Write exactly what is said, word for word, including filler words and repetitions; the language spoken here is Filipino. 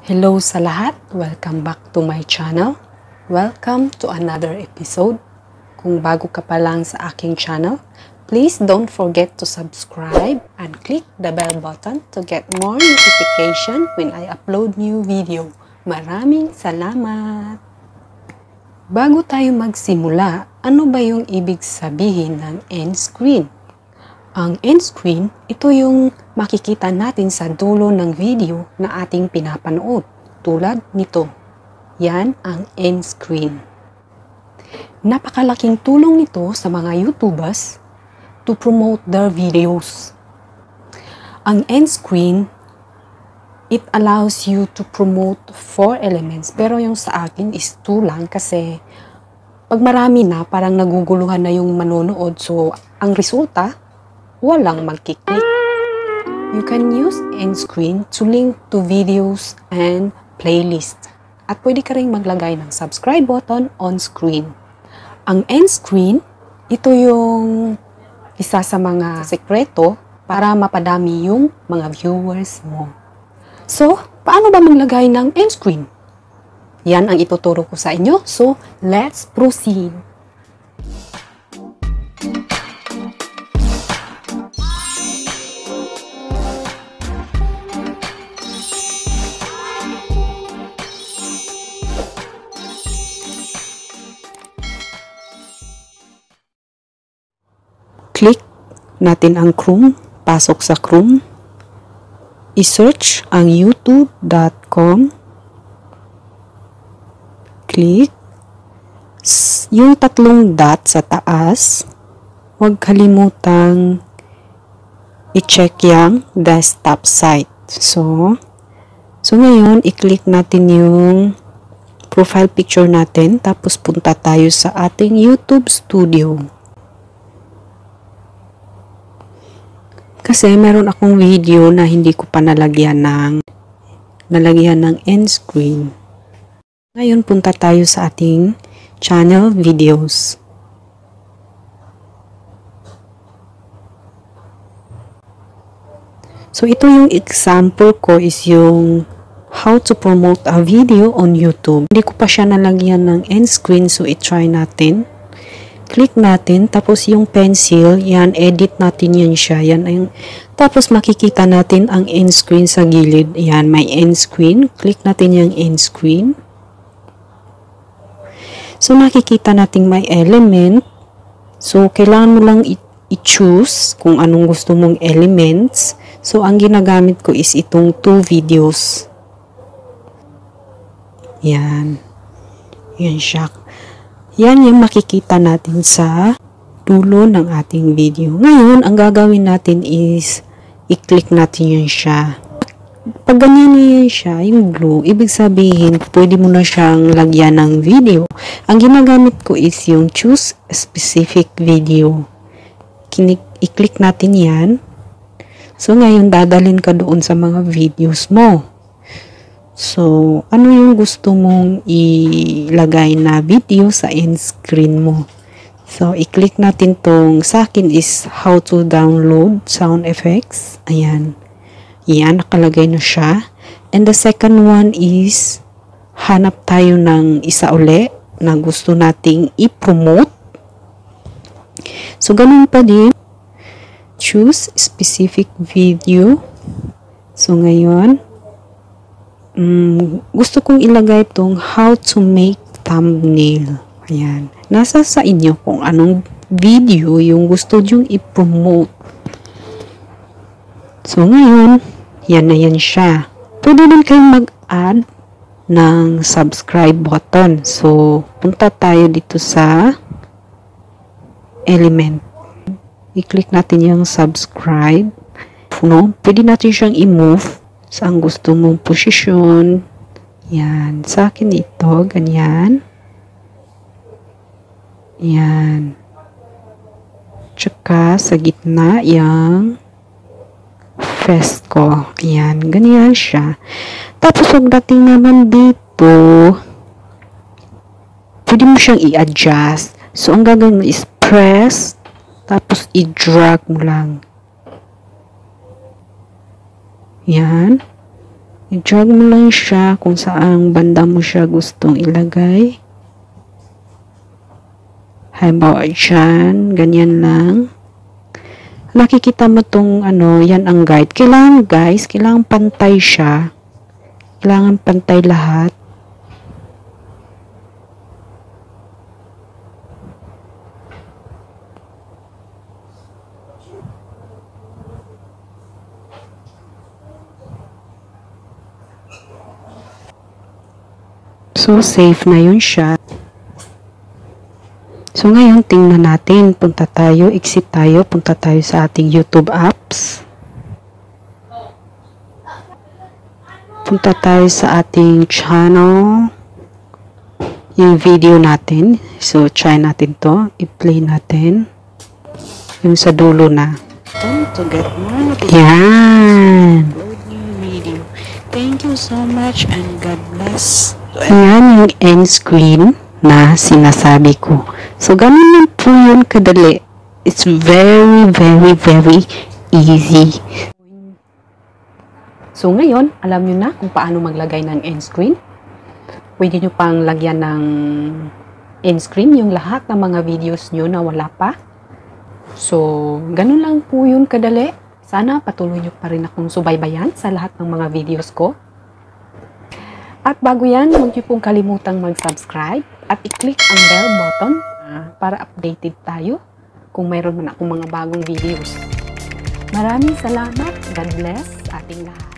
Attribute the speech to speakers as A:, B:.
A: Hello sa lahat! Welcome back to my channel. Welcome to another episode. Kung bago ka pa lang sa aking channel, please don't forget to subscribe and click the bell button to get more notification when I upload new video. Maraming salamat! Bago tayo magsimula, ano ba yung ibig sabihin ng end screen? Ang end screen, ito yung makikita natin sa dulo ng video na ating pinapanood, tulad nito. Yan ang end screen. Napakalaking tulong nito sa mga YouTubers to promote their videos. Ang end screen, it allows you to promote four elements, pero yung sa akin is two lang kasi pag marami na, parang naguguluhan na yung manonood. So, ang resulta, walang magkiklik. You can use end screen to link to videos and playlist. At pwede ka rin maglagay ng subscribe button on screen. Ang end screen, ito yung isa sa mga sekreto para mapadami yung mga viewers mo. So, paano ba maglagay ng end screen? Yan ang ituturo ko sa inyo. So, let's proceed. Click natin ang Chrome, pasok sa Chrome, i-search ang youtube dot com, click yung tatlong dot sa taas, huwag kalimutang i-check yung desktop site. So, so ngayon, i-click natin yung profile picture natin, tapos punta tayo sa ating YouTube Studio. Kasi meron akong video na hindi ko pa nalagyan ng nalagyan ng end screen. Ngayon punta tayo sa ating channel videos. So ito yung example ko is yung how to promote a video on YouTube. Hindi ko pa siya nalagyan ng end screen, so i-try natin. Click natin, tapos yung pencil, yan, edit natin yan siya. Yan, yung, tapos makikita natin ang end screen sa gilid. Yan, may end screen. Click natin yung end screen. So, nakikita natin may element. So, kailangan mo lang i-choose kung anong gusto mong elements. So, ang ginagamit ko is itong two videos. Yan. Yan siya. Yan yung makikita natin sa dulo ng ating video. Ngayon, ang gagawin natin is i-click natin yun siya. Pag ganyan yan siya, yung blue, ibig sabihin, pwede mo na siyang lagyan ng video. Ang ginagamit ko is yung choose a specific video. I-click natin yan. So, ngayon, dadalhin ka doon sa mga videos mo. So, ano yung gusto mong ilagay na video sa end screen mo? So, i-click natin tong, sa akin is how to download sound effects. Ayan. Ayan, nakalagay na siya. And the second one is, hanap tayo ng isa uli na gusto nating i-promote. So, ganun pa din. Choose specific video. So, ngayon, Um, gusto kong ilagay itong how to make thumbnail. Ayan. Nasa sa inyo kung anong video yung gusto nyo i-promote. So, ngayon, yan na yan siya. Pwede din kayong mag-add ng subscribe button. So, punta tayo dito sa element. I-click natin yung subscribe. No? Pwede natin siyang i-move saan gusto mong posisyon. Yan. Sa akin ito, ganyan. Yan. Tsaka sa gitna, yung face ko. Yan. Ganyan siya. Tapos, pagdating naman dito, pwede mo siyang i-adjust. So, ang gagawin mo is press, tapos i-drag mo lang. Yan. I-drag mo lang siya kung saang banda mo siya gustong ilagay. Halimbawa dyan, ganyan lang. Nakikita mo tong ano, yan ang guide. Kailangan guys, kailangan pantay siya. Kailangan pantay lahat. So, safe na yun siya. So, ngayon, tingnan natin. Punta tayo, exit tayo, punta tayo sa ating YouTube apps. Punta tayo sa ating channel. Yung video natin. So, try natin to. I-play natin. Yung sa dulo na. To get more yan. Video. Thank you so much and God bless. Ayan yung end screen na sinasabi ko. So, ganun lang po yun kadali. It's very, very, very easy. So, ngayon, alam nyo na kung paano maglagay ng end screen. Pwede nyo pang lagyan ng end screen yung lahat ng mga videos nyo na wala pa. So, ganun lang po yun kadali. Sana patuloy nyo pa rin akong subaybayan sa lahat ng mga videos ko. At bago yan, huwag niyo pong kalimutang mag-subscribe at i-click ang bell button uh, para updated tayo kung mayroon man akong mga bagong videos. Maraming salamat. God bless ating lahat.